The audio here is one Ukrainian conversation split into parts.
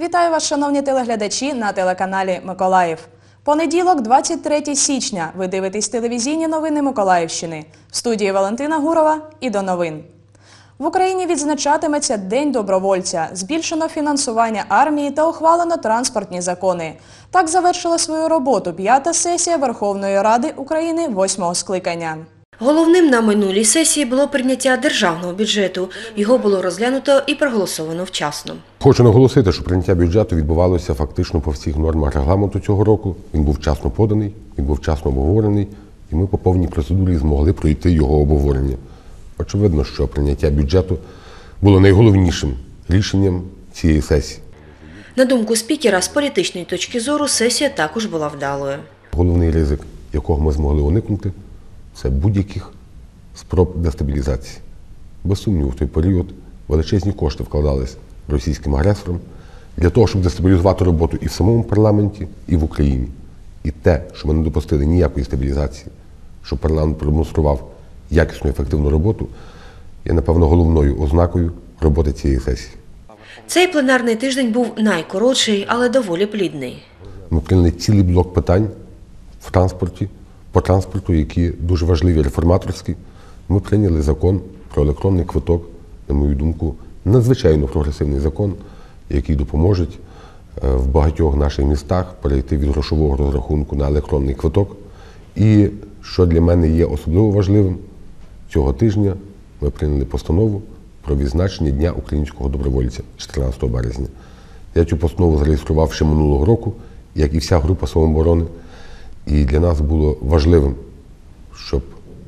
Вітаю вас, шановні телеглядачі, на телеканалі «Миколаїв». Понеділок, 23 січня. Ви дивитесь телевізійні новини Миколаївщини. В студії Валентина Гурова і до новин. В Україні відзначатиметься День добровольця, збільшено фінансування армії та ухвалено транспортні закони. Так завершила свою роботу 5-та сесія Верховної Ради України 8-го скликання. Головним на минулій сесії було прийняття державного бюджету. Його було розглянуто і проголосовано вчасно. Хочу наголосити, що прийняття бюджету відбувалося фактично по всіх нормах регламенту цього року. Він був вчасно поданий, він був вчасно обговорений, і ми по повній процедурі змогли пройти його обговорення. Очевидно, що прийняття бюджету було найголовнішим рішенням цієї сесії. На думку спікера, з політичної точки зору сесія також була вдалою. Головний ризик, якого ми змогли уникнути, це будь-яких спроб дестабілізації. Без сумніву, в той період величезні кошти вкладались російським агресором для того, щоб дестабілізувати роботу і в самому парламенті, і в Україні. І те, що ми не допустили ніякої стабілізації, що парламент продемонстрував якісну, ефективну роботу, є, напевно, головною ознакою роботи цієї сесії. Цей пленарний тиждень був найкоротший, але доволі плідний. Ми прийняли цілий блок питань по транспорту, які дуже важливі, реформаторські. Ми прийняли закон про електронний квиток, на мою думку, надзвичайно прогресивний закон, який допоможе в багатьох наших містах перейти від грошового розрахунку на електронний квиток. І, що для мене є особливо важливим, цього тижня ми прийняли постанову про відзначення Дня українського добровольця 14 березня. Я цю постанову зареєстрував ще минулого року, як і вся група самооборони. І для нас було важливим, щоб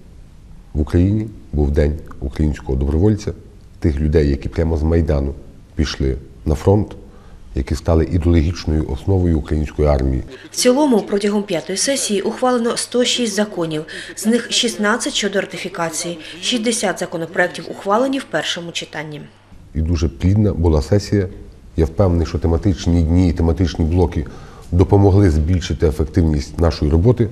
в Україні був День українського добровольця, тих людей, які прямо з Майдану пішли на фронт, які стали ідеологічною основою української армії. В цілому, протягом 5-ї сесії ухвалено 106 законів, з них 16 щодо ратифікації, 60 законопроєктів ухвалені в першому читанні. І дуже плідна була сесія. Я впевнений, що тематичні дні і тематичні блоки допомогли збільшити ефективність нашої роботи.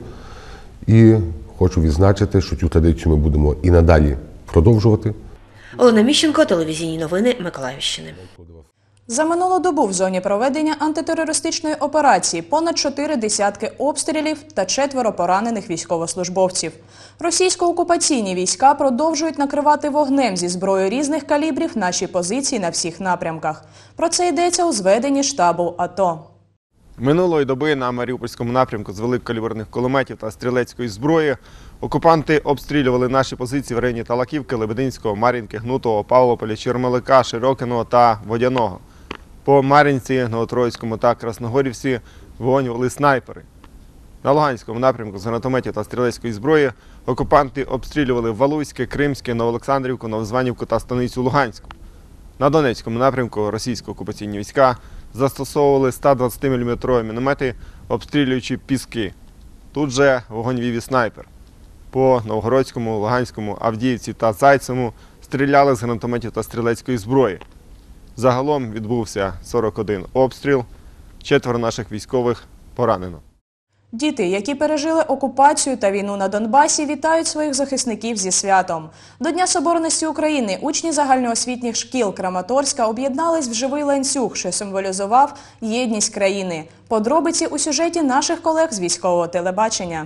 І хочу відзначити, що цю традицію ми будемо і надалі продовжувати. Олена Міщенко, телевізійні новини Миколаївщини. За минулу добу в зоні проведення антитерористичної операції понад 4 десятки обстрілів та 4 поранених військовослужбовців. Російсько-окупаційні війська продовжують накривати вогнем зі зброєю різних калібрів наші позиції на всіх напрямках. Про це йдеться у зведенні штабу АТО. Минулої доби на Маріупольському напрямку з великокаліберних кулеметів та стрілецької зброї окупанти обстрілювали наші позиції в районі Талаківки, Лебединського, Мар'їнки, Гнутого, Павлополя, Чермелика, Широкиного та Водяного. По Мар'їнці, Новотроїцькому та Красногорівці вогонь вели снайпери. На Луганському напрямку з гранатометів та стрілецької зброї окупанти обстрілювали Валуйське, Кримське, Новоолександрівку, Новозванівку та Станицю Луганську. На Донецькому напрямку російсько-окупаційні війська застосовували 120-мм міномети, обстрілюючи Піски. Тут же вогонь вів і снайпер. По Новгородському, Луганському, Авдіївці та Зайцевому стріляли з гранатометів та стрілецької зброї. Загалом відбувся 41 обстріл, 4 наших військових поранено. Діти, які пережили окупацію та війну на Донбасі, вітають своїх захисників зі святом. До Дня Соборності України учні загальноосвітніх шкіл Краматорська об'єднались в живий ланцюг, що символізував єдність країни. Подробиці у сюжеті наших колег з військового телебачення.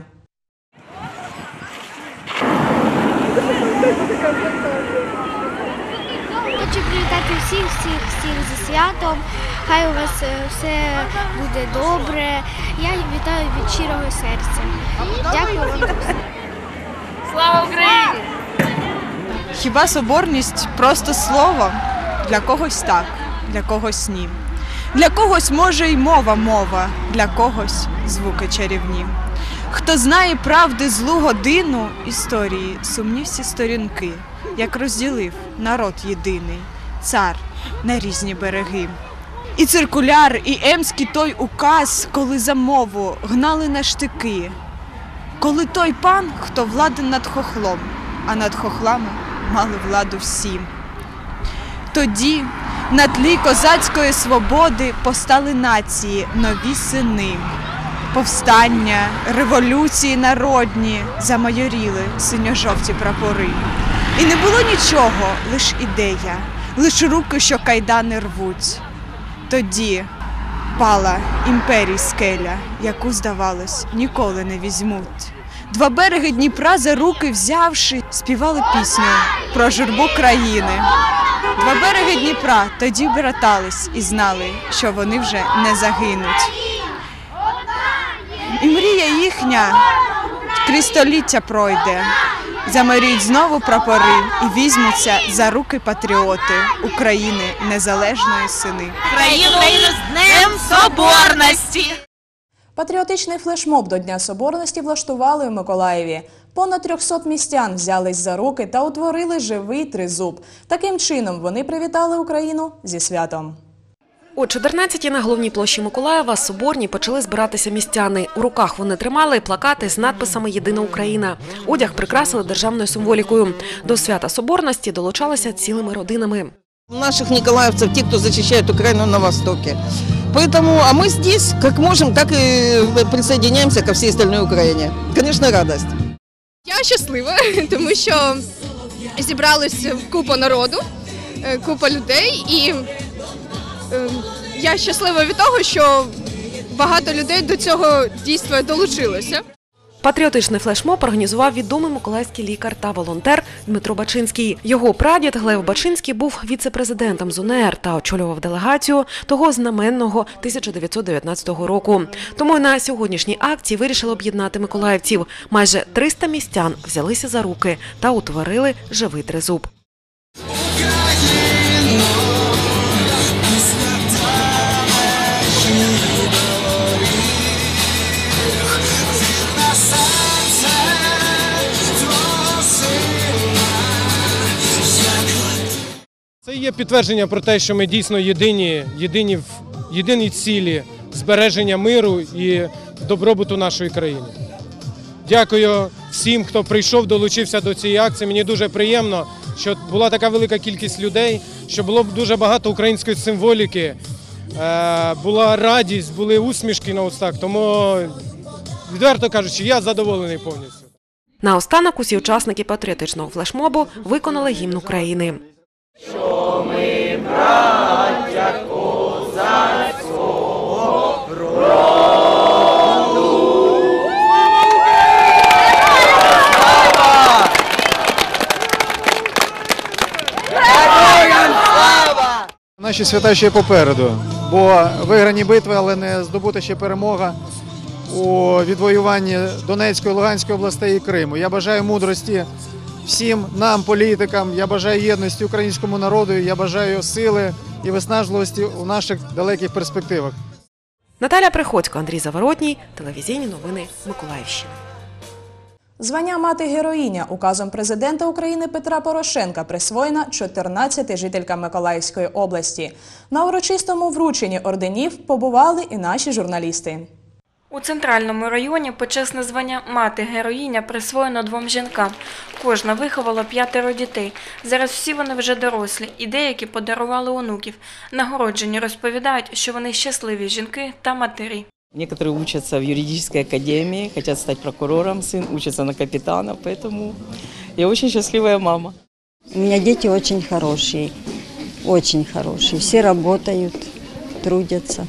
Хочу привітати всіх зі святом. Хай у вас все буде добре. Я вітаю від щирого серця. Дякую вам. Слава Україні! Хіба соборність – просто слово? Для когось так, для когось ні. Для когось може й мова, для когось звуки чарівні. Хто знає правди злу годину історії, сумні всі сторінки, як розділив народ єдиний, цар на різні береги. І циркуляр, і емський той указ, коли за мову гнали на штики. Коли той пан, хто владен над хохлом, а над хохлами мали владу всі. Тоді на тлі козацької свободи постали нації, нові сини. Повстання, революції народні замайоріли синьо-жовті прапори. І не було нічого, лиш ідея, лиш руки, що кайдани рвуть. Тоді Пала імперій скеля, яку, здавалось, ніколи не візьмуть. Два береги Дніпра за руки взявши, співали пісню про журбу країни. Два береги Дніпра тоді братались і знали, що вони вже не загинуть. І мрія їхня крізь століття пройде. Замарюють знову прапори і візьмуться за руки патріоти України незалежної сини. Країну з Днем Соборності! Патріотичний флешмоб до Дня Соборності влаштували у Миколаєві. Понад 300 містян взялись за руки та утворили живий тризуб. Таким чином вони привітали Україну зі святом. О 14-й на головній площі Миколаєва Соборній почали збиратися містяни. У руках вони тримали плакати з надписами «Єдина Україна». Одяг прикрасили державною символікою. До свята Соборності долучалися цілими родинами. Наших николаевцев, те, кто защищает Украину на Востоке. Поэтому, а мы здесь, как можем, так и присоединяемся ко всей остальной Украине. Конечно, радость. Я щаслива, тому що зібралась купа народу, купа людей, і я щаслива від того, що багато людей до цього дійства долучилося. Патріотичний флешмоб організував відомий миколаївський лікар та волонтер Дмитро Бачинський. Його прадід Глеб Бачинський був віце-президентом з УНР та очолював делегацію того знаменного 1919 року. Тому й на сьогоднішній акції вирішили об'єднати миколаївців. Майже 300 містян взялися за руки та утворили живий тризуб. Це є підтвердження про те, що ми дійсно єдині цілі збереження миру і добробуту нашої країни. Дякую всім, хто прийшов, долучився до цієї акції. Мені дуже приємно, що була така велика кількість людей, що було дуже багато української символіки, була радість, були усмішки на устах. Тому, відверто кажучи, я задоволений повністю. Наостанок усі учасники патріотичного флешмобу виконали гімн України. Що ми, браття козацького роду. Героям слава! Наші свята ще попереду, бо виграні битви, але не здобута ще перемога у відвоюванні Донецької, Луганської областей і Криму. Я бажаю мудрості всім нам, політикам, я бажаю єдності українському народу, я бажаю сили і виснажливості у наших далеких перспективах. Наталя Приходько, Андрій Заворотній, телевізійні новини Миколаївщини. Звання «Мати-героїня» указом президента України Петра Порошенка присвоєна 14 жителькам Миколаївської області. На урочистому врученні орденів побували і наші журналісти. У Центральному районі почесне звання «Мати-героїня» присвоєно 2 жінкам. Кожна виховала 5 дітей. Зараз всі вони вже дорослі і деякі подарували онуків. Нагороджені розповідають, що вони щасливі жінки та матері. Некоторые учатся в юридической академии, хотят стать прокурором, сын учится на капитана, поэтому я очень счастливая мама. У меня дети очень хорошие, все работают, трудятся.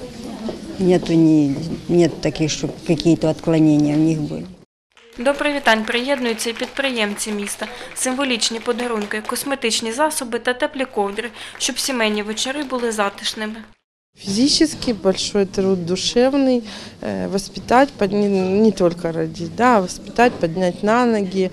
Нет таких, чтобы какие-то отклонения у них были. До привітань приєднуються і підприємці міста. Символічні подарунки, косметичні засоби та теплі ковдри, щоб сімейні вечори були затишними. Физически большой труд, душевный, воспитать, не только родить, да, воспитать, поднять на ноги,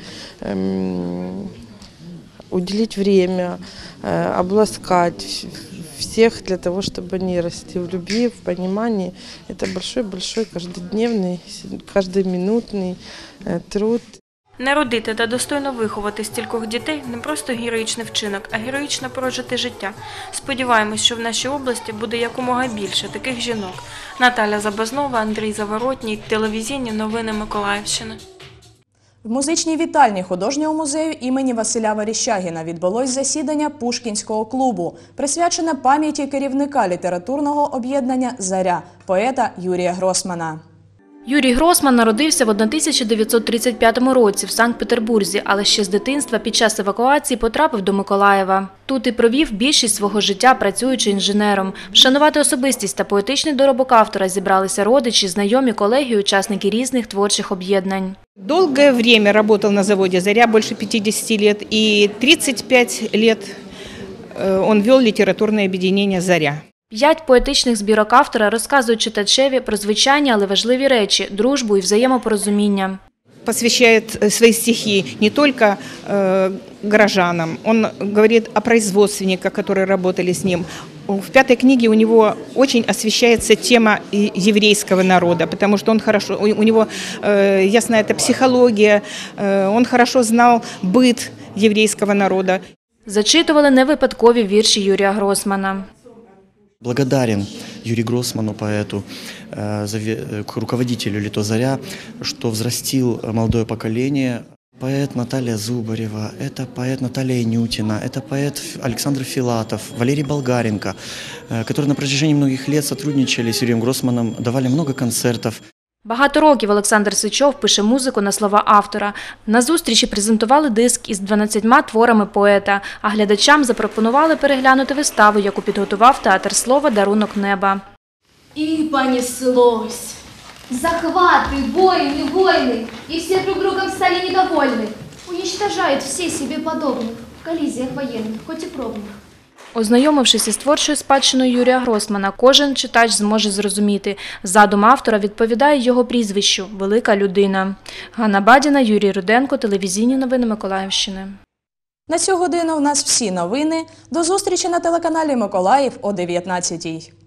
уделить время, обласкать всех для того, чтобы они росли в любви, в понимании. Это большой-большой каждодневный, каждоминутный труд. Народити та достойно виховати стількох дітей – не просто героїчний вчинок, а героїчно прожити життя. Сподіваємось, що в нашій області буде якомога більше таких жінок. Наталя Забазнова, Андрій Заворотній, телевізійні новини Миколаївщини. В музичній вітальні художнього музею імені Василя Верещагіна відбулось засідання Пушкінського клубу, присвячене пам'яті керівника літературного об'єднання «Заря» поета Юрія Гросмана. Юрій Гросман народився в 1935 році в Санкт-Петербурзі, але ще з дитинства під час евакуації потрапив до Миколаєва. Тут і провів більшість свого життя, працюючи інженером. Вшанувати особистість та поетичний доробок автора зібралися родичі, знайомі, колеги і учасники різних творчих об'єднань. Долгое время работал на заводе «Заря», больше 50 лет, и 35 лет он вел литературное объединение «Заря». 5 поетичних збірок автора розказують читачеві про звичайні, але важливі речі – дружбу і взаємопорозуміння. Посвящает свои стихи не только горожанам, он говорит о производственниках, которые работали с ним. В 5-й книге у него очень освещается тема еврейского народа, потому что он хорошо, у него ясна эта психология, он хорошо знал быт еврейского народа. Зачитували не випадкові вірші Юрія Гросмана. Благодарен Юрию Гросману, поэту, руководителю «Лито Заря», что взрастил молодое поколение. Поэт Наталья Зубарева, это поэт Наталья Инютина, это поэт Александр Филатов, Валерий Болгаренко, которые на протяжении многих лет сотрудничали с Юрием Гросманом, давали много концертов. Багато років Олександр Сичов пише музику на слова автора. На зустрічі презентували диск із 12 творами поета, а глядачам запропонували переглянути виставу, яку підготував театр слова «Дарунок неба». И понеслось. Захваты, войны, и все друг другом стали недовольны. Уничтожают все себе подобных в коллизиях военных, хоть и пробных. Ознайомившись із творчою спадщиною Юрія Гросмана, кожен читач зможе зрозуміти. Задум автора відповідає його прізвищу – «Велика людина». Ганна Бадіна, Юрій Руденко, телевізійні новини Миколаївщини. На цю годину в нас всі новини. До зустрічі на телеканалі Миколаїв о 19-й.